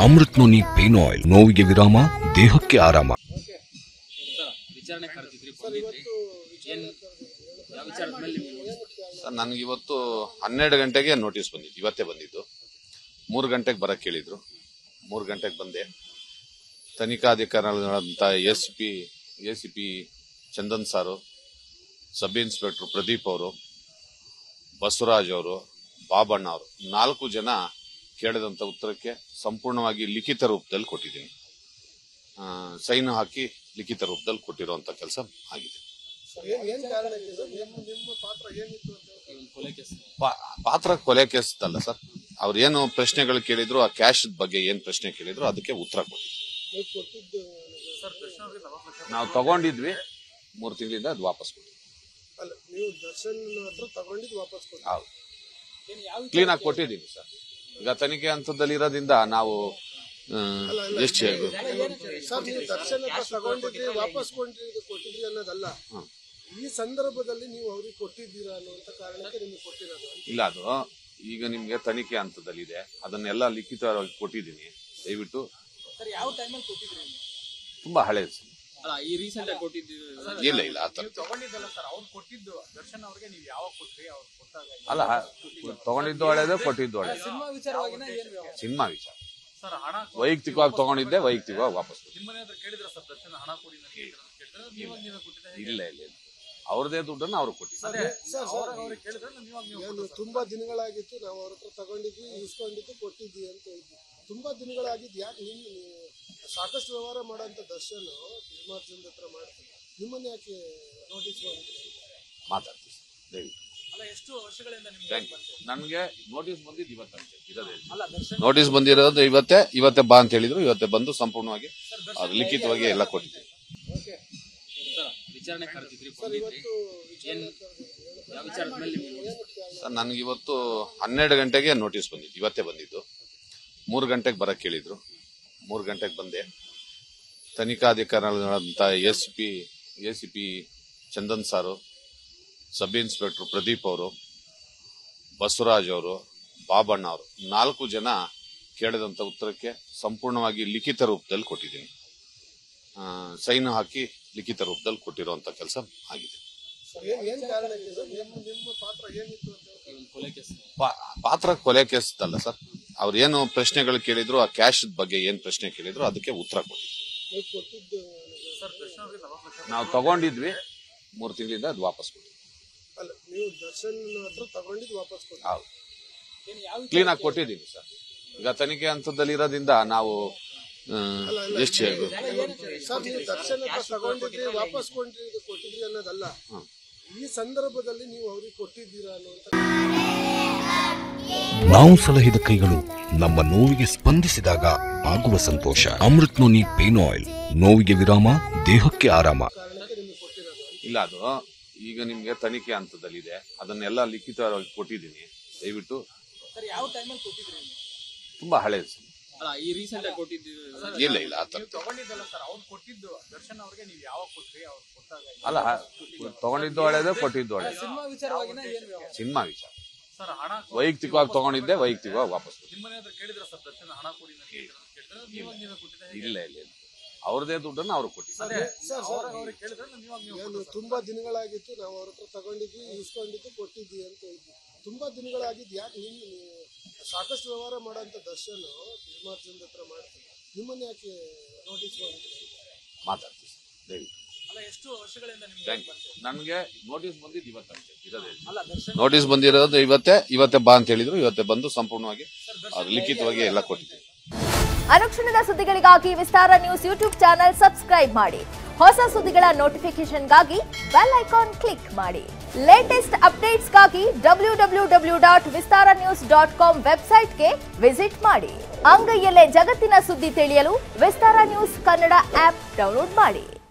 Amrit noni pain oil, ನೋವಿಗೆ ವಿರಾಮ, ದೇಹಕ್ಕೆ ಆರಾಮ. ನನಗಿವತ್ತು 12 ಗಂಟೆಗೆ ನೋಟಿಸ್ ಬಂದಿದ್ದು, ಇವತ್ತೇ ಬಂದಿದ್ದು. 3 ಗಂಟೆಗೆ ಬರಕ್ಕೆ ಹೇಳಿದ್ರು, 3 ಗಂಟೆಗೆ ಬಂದೆ. ತನಿಖಾಧಿಕಾರಿಗಳಾದಂಥ ಎಸಿಪಿ ಚಂದನ್ ಸಾರು, ಸಬ್ ಇನ್ಸ್ಪೆಕ್ಟರ್ ಪ್ರದೀಪ್ ಅವರು, ಬಸವರಾಜ್ ಅವರು, ಬಾಬಣ್ಣ ಅವರು 4 ಜನ ಕೇಳಿದಂಥ ಉತ್ತರಕ್ಕೆ ಸಂಪೂರ್ಣವಾಗಿ ಲಿಖಿತ ರೂಪದಲ್ಲಿ ಕೊಟ್ಟಿದ್ದೀನಿ. ಸೈನ್ ಹಾಕಿ ಲಿಖಿತ ರೂಪದಲ್ಲಿ ಕೊಟ್ಟಿರುವಂತ ಕೆಲಸ ಆಗಿದೆ. ಪಾತ್ರ ಕೊಲೆ ಕೇಸ್ ಅಲ್ಲ ಸರ್. ಅವ್ರು ಏನು ಪ್ರಶ್ನೆಗಳು ಕೇಳಿದ್ರು, ಆ ಕ್ಯಾಶ್ ಬಗ್ಗೆ ಏನ್ ಪ್ರಶ್ನೆ ಕೇಳಿದ್ರು ಅದಕ್ಕೆ ಉತ್ತರ ಕೊಟ್ಟಿದ್ವಿ. ನಾವು ತಗೊಂಡಿದ್ವಿ, 3 ತಿಂಗಳಿಂದ ಅದು ವಾಪಸ್ ಕೊಟ್ಟಿದ್ವಿ. ಕ್ಲೀನ್ ಆಗಿ ಕೊಟ್ಟಿದ್ದೀವಿ ಸರ್. ಈಗ ತನಿಖೆ ಹಂತದಲ್ಲಿ ಇರೋದ್ರಿಂದ ನಾವು ಎಷ್ಟು ಅನ್ನೋದಲ್ಲ, ಈ ಸಂದರ್ಭದಲ್ಲಿ ನೀವು ಅವ್ರಿಗೆ ಕೊಟ್ಟಿದ್ದೀರಾ ಅನ್ನುವಂತ ಕಾರಣಕ್ಕೆ ನಿಮ್ಗೆ ಕೊಟ್ಟಿರೋದು ಇಲ್ಲ. ಅದು ಈಗ ನಿಮ್ಗೆ ತನಿಖೆ ಹಂತದಲ್ಲಿದೆ, ಅದನ್ನೆಲ್ಲ ಲಿಖಿತವಾಗಿ ಕೊಟ್ಟಿದ್ದೀನಿ. ದಯವಿಟ್ಟು ತುಂಬಾ ಹಳೇದು ಸರ್. ಇಲ್ಲ ಅಲ್ಲ, ತಗೊಂಡಿದ್ದು ಒಳ್ಳೇದು, ಕೊಟ್ಟಿದ್ದು ಒಳ್ಳೇದು. ಸಿನಿಮಾ ವಿಚಾರ ವೈಯಕ್ತಿಕವಾಗಿ ತಗೊಂಡಿದ್ದೆ, ವೈಯಕ್ತಿಕವಾಗಿ ವಾಪಸ್. ಇಲ್ಲ ಅವ್ರದೇ ದುಡ್ಡನ್ನು ಅವ್ರು ಕೊಟ್ಟಿದ್ದಾರೆ. ತುಂಬಾ ದಿನಗಳಾಗಿತ್ತು, ನಾವು ಅವ್ರ ಹತ್ರ ತಗೊಂಡಿದ್ವಿ, ಇಸ್ಕೊಂಡಿದ್ದು, ಕೊಟ್ಟಿದ್ವಿ ಅಂತ ಹೇಳಿದ್ವಿ. ತುಂಬಾ ದಿನಗಳಾಗಿದ್ದು. ಯಾಕೆ ಸಾಕಷ್ಟು ವ್ಯವಹಾರ ಮಾಡೋಂಥ ದರ್ಶನ್ ನಿರ್ಮಾರ್ಜನ ಹತ್ರ ಮಾಡ್ತೀವಿ, ನಿಮ್ಮನ್ನ ಯಾಕೆ ನೋಟಿಸ್ ಮಾತಾಡ್ತೀವಿ ದಯವಿಟ್ಟು. ನನ್ಗೆ ನೋಟಿಸ್ ಬಂದಿದ್ದು ಇವತ್ತಂತೆ ಇರೋದೇ. ನೋಟಿಸ್ ಬಂದಿರೋದು ಇವತ್ತೇ ಬಾ ಅಂತ ಹೇಳಿದ್ರು. ಇವತ್ತೇ ಬಂದು ಸಂಪೂರ್ಣವಾಗಿ ಅದು ಲಿಖಿತವಾಗಿ ಎಲ್ಲ ಕೊಟ್ಟಿದ್ದೀವಿ. ನನಗಿವತ್ತು 12 ಗಂಟೆಗೆ ನೋಟಿಸ್ ಬಂದಿದ್ದು, ಇವತ್ತೇ ಬಂದಿದ್ದು. 3 ಗಂಟೆಗೆ ಬರಕ್ಕೆ ಹೇಳಿದ್ರು, 3 ಗಂಟೆಗೆ ಬಂದೆ. ತನಿಖಾಧಿಕಾರಿಗಳಾದಂಥ ಎಸಿಪಿ ಚಂದನ್ ಸಾರು, ಸಬ್ ಇನ್ಸ್ಪೆಕ್ಟರ್ ಪ್ರದೀಪ್ ಅವರು, ಬಸವರಾಜ್ ಅವರು, ಬಾಬಣ್ಣ ಅವರು 4 ಜನ ಕೇಳಿದಂಥ ಉತ್ತರಕ್ಕೆ ಸಂಪೂರ್ಣವಾಗಿ ಲಿಖಿತ ರೂಪದಲ್ಲಿ ಕೊಟ್ಟಿದ್ದೀನಿ. ಸೈನ್ ಹಾಕಿ ಲಿಖಿತ ರೂಪದಲ್ಲಿ ಕೊಟ್ಟಿರುವಂತ ಕೆಲಸ ಆಗಿದೆ. ಪಾತ್ರ ಕೊಲೆ ಕೇಸ್ ಅಲ್ಲ ಸರ್. ಅವ್ರು ಏನು ಪ್ರಶ್ನೆಗಳು ಕೇಳಿದ್ರು, ಆ ಕ್ಯಾಶ್ ಬಗ್ಗೆ ಏನ್ ಪ್ರಶ್ನೆ ಕೇಳಿದ್ರು ಅದಕ್ಕೆ ಉತ್ತರ ಕೊಟ್ಟಿದ್ವಿ. ನಾವು ತಗೊಂಡಿದ್ವಿ, 3 ತಿಂಗಳಿಂದ ಅದು ವಾಪಸ್ ಕೊಟ್ಟಿದ್ವಿ. ಕ್ಲೀನ್ ಆಗಿ ಕೊಟ್ಟಿದ್ದೀವಿ ಸರ್. ಈಗ ತನಿಖೆ ಹಂತದಲ್ಲಿ ಇರೋದ್ರಿಂದ ನಾವು ಎಷ್ಟು ಕೊಟ್ಟಿದ್ರಿ ಅನ್ನೋದಲ್ಲ, ಈ ಸಂದರ್ಭದಲ್ಲಿ ನೀವು ಅವ್ರಿಗೆ ಕೊಟ್ಟಿದ್ದೀರಾ ಅನ್ನುವಂತ. ನಾವು ಸಲಹಿದ ಕೈಗಳು ನಮ್ಮ ನೋವಿಗೆ ಸ್ಪಂದಿಸಿದಾಗ ಆಗುವ ಸಂತೋಷ. ಅಮೃತ್ ನೋನಿ ಪೇನ್ ಆಯಿಲ್, ನೋವಿಗೆ ವಿರಾಮ, ದೇಹಕ್ಕೆ ಆರಾಮ. ಇಲ್ಲ, ಅದು ಈಗ ನಿಮ್ಗೆ ತನಿಖೆ ಹಂತದಲ್ಲಿದೆ, ಅದನ್ನೆಲ್ಲ ಲಿಖಿತವಾಗಿ ಕೊಟ್ಟಿದ್ದೀನಿ. ದಯವಿಟ್ಟು ತುಂಬಾ ಹಳೇದು ಸರ್. ಇಲ್ಲ ಅಲ್ಲ, ತಗೊಂಡಿದ್ದು ಒಳ್ಳೇದು, ಕೊಟ್ಟಿದ್ದು ಒಳ್ಳೇದು. ಸಿನಿಮಾ ವಿಚಾರ ವೈಯಕ್ತಿಕವಾಗಿ ತಗೊಂಡಿದ್ದೆ, ವೈಯಕ್ತಿಕವಾಗಿ ವಾಪಸ್. ಇಲ್ಲ ಅವ್ರದೇ ದುಡ್ಡನ್ನು ಅವ್ರು ಕೊಟ್ಟಿದ್ದಾರೆ. ತುಂಬಾ ದಿನಗಳಾಗಿತ್ತು, ನಾವು ಅವ್ರ ಹತ್ರ ತಗೊಂಡಿದ್ವಿ, ಇಸ್ಕೊಂಡಿದ್ದು, ಕೊಟ್ಟಿದ್ವಿ ಅಂತ ಹೇಳಿದ್ವಿ. ತುಂಬಾ ದಿನಗಳಾಗಿದ್ದು. ಯಾಕೆ ಸಾಕಷ್ಟು ವ್ಯವಹಾರ ಮಾಡೋಂಥ ದರ್ಶನ್ ನಿರ್ಮಾರ್ಜನ ಹತ್ರ ಮಾಡ್ತೀವಿ, ನಿಮ್ಮನ್ನ ಯಾಕೆ ನೋಟಿಸ್ ಮಾತಾಡ್ತೀವಿ ದಯವಿಟ್ಟು. ನನ್ಗೆ ನೋಟಿಸ್ ಬಂದಿದ್ದು ಇವತ್ತಂತೆ ಇರೋದೇ. ನೋಟಿಸ್ ಬಂದಿರೋದು ಇವತ್ತೇ ಬಾ ಅಂತ ಹೇಳಿದ್ರು. ಇವತ್ತೇ ಬಂದು ಸಂಪೂರ್ಣವಾಗಿ ಅದು ಲಿಖಿತವಾಗಿ ಎಲ್ಲ ಕೊಟ್ಟಿದ್ದೀವಿ. ಅನುಕ್ಷಣದ ಸುದ್ದಿಗಳಿಗಾಗಿ Vistara news YouTube channel subscribe ಮಾಡಿ. ಹೊಸ ಸುದ್ದಿಗಳ ನೋಟಿಫಿಕೇಶನ್ಗಾಗಿ ಬೆಲ್ ಐಕಾನ್ ಕ್ಲಿಕ್ ಮಾಡಿ. ಲೇಟೆಸ್ಟ್ ಅಪ್ಡೇಟ್ಸ್ಗಾಗಿ www.vistaranews.com ವೆಬ್ಸೈಟ್ಗೆ ವಿಸಿಟ್ ಮಾಡಿ. ಅಂಗೈಯಲ್ಲೇ ಜಗತ್ತಿನ ಸುದ್ದಿ ತಿಳಿಯಲು Vistara news Kannada app download ಮಾಡಿ.